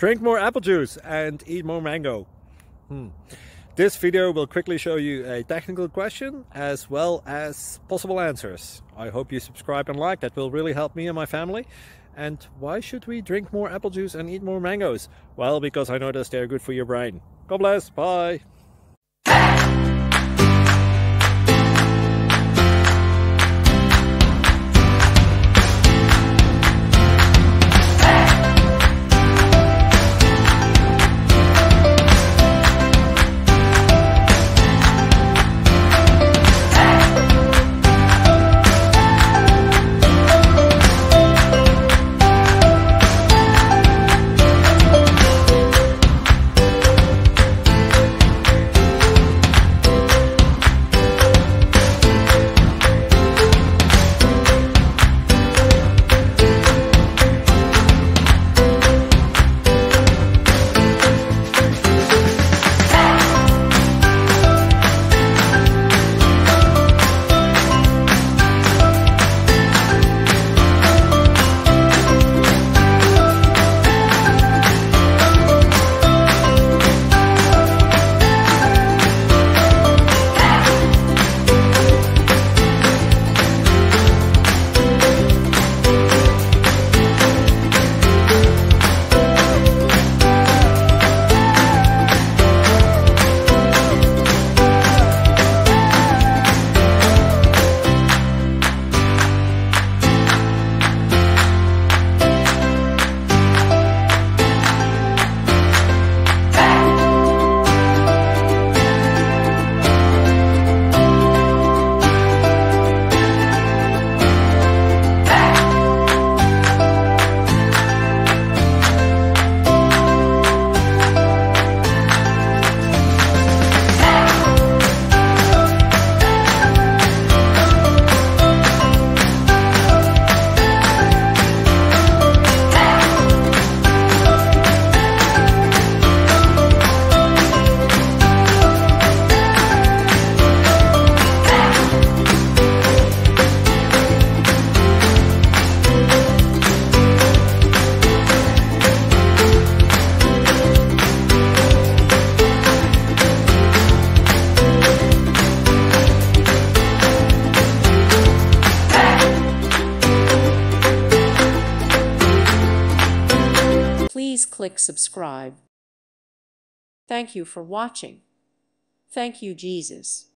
Drink more apple juice and eat more mango. This video will quickly show you a technical question as well as possible answers. I hope you subscribe and like, that will really help me and my family. And why should we drink more apple juice and eat more mangoes? Well, because I noticed they're good for your brain. God bless, bye! Please click subscribe. Thank you for watching. Thank you, Jesus.